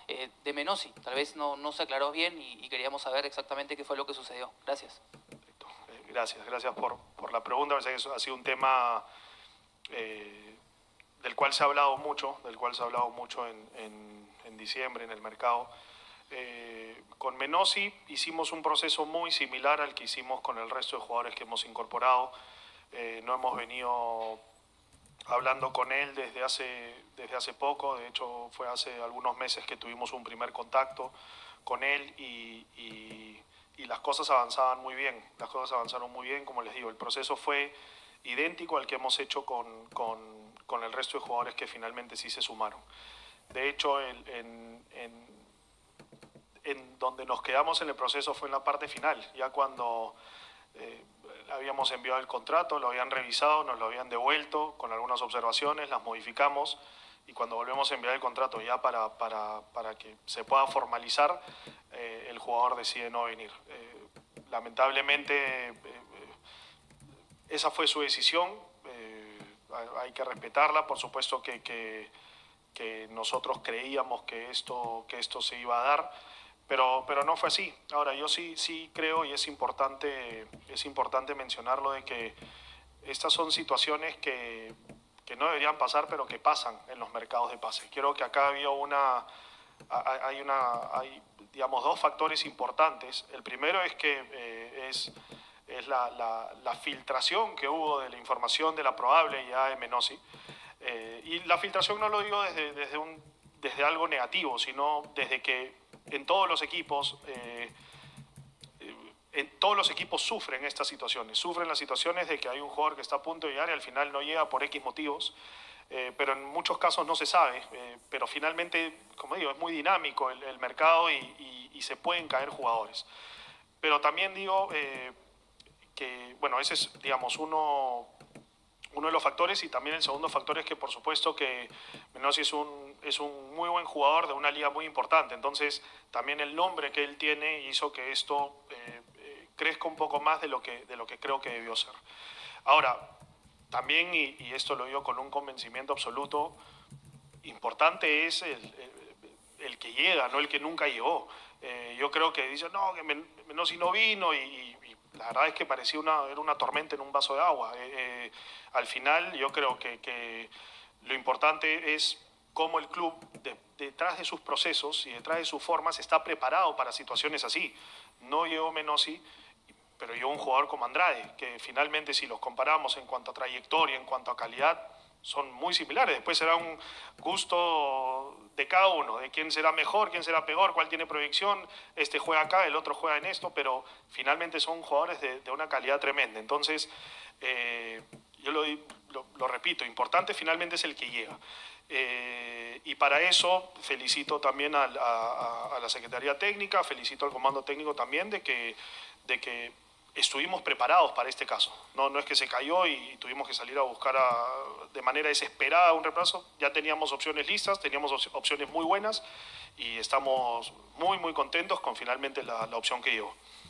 de Menossi. Tal vez no se aclaró bien y queríamos saber exactamente qué fue lo que sucedió. Gracias. Gracias por la pregunta. Me parece que ha sido un tema del cual se ha hablado mucho, en diciembre en el mercado. Con Menossi hicimos un proceso muy similar al que hicimos con el resto de jugadores que hemos incorporado. No hemos venido hablando con él desde hace poco. De hecho, fue hace algunos meses que tuvimos un primer contacto con él y las cosas avanzaban muy bien. Las cosas avanzaron muy bien, como les digo. El proceso fue idéntico al que hemos hecho con el resto de jugadores que finalmente sí se sumaron. De hecho, en donde nos quedamos en el proceso fue en la parte final, ya cuando habíamos enviado el contrato, lo habían revisado, nos lo habían devuelto con algunas observaciones, las modificamos y cuando volvemos a enviar el contrato ya para que se pueda formalizar, el jugador decide no venir. Lamentablemente esa fue su decisión, hay que respetarla. Por supuesto que nosotros creíamos que esto se iba a dar, pero no fue así. Ahora, yo sí creo, y es importante mencionarlo, de que estas son situaciones que no deberían pasar, pero que pasan en los mercados de pases. Creo que acá hay digamos, dos factores importantes. El primero es que es la filtración que hubo de la información de la probable ya de Menossi. Y la filtración no lo digo desde algo negativo, sino desde que en todos los equipos sufren estas situaciones. Sufren las situaciones de que hay un jugador que está a punto de llegar y al final no llega por X motivos. Pero en muchos casos no se sabe. Pero finalmente, como digo, es muy dinámico el mercado y se pueden caer jugadores. Pero también digo que, bueno, ese es, digamos, uno de los factores, y también el segundo factor es que por supuesto que Menossi es un muy buen jugador de una liga muy importante. Entonces también el nombre que él tiene hizo que esto crezca un poco más de lo que creo que debió ser. Ahora, también, y esto lo digo con un convencimiento absoluto, importante es el que llega, no el que nunca llegó. Yo creo que dicen, no, que Menossi no vino y la verdad es que parecía era una tormenta en un vaso de agua. Al final yo creo que lo importante es cómo el club, detrás de sus procesos y detrás de sus formas, está preparado para situaciones así. No llegó Menossi, pero llegó un jugador como Andrade, que finalmente, si los comparamos en cuanto a trayectoria, en cuanto a calidad, son muy similares. Después será un gusto de cada uno, de quién será mejor, quién será peor, cuál tiene proyección. Este juega acá, el otro juega en esto, pero finalmente son jugadores de una calidad tremenda. Entonces, yo lo repito, importante finalmente es el que llega. Y para eso felicito también a la Secretaría Técnica, felicito al Comando Técnico también de que estuvimos preparados para este caso. No es que se cayó y tuvimos que salir a buscar de manera desesperada un reemplazo. Ya teníamos opciones listas, teníamos opciones muy buenas y estamos muy contentos con finalmente la opción que llegó.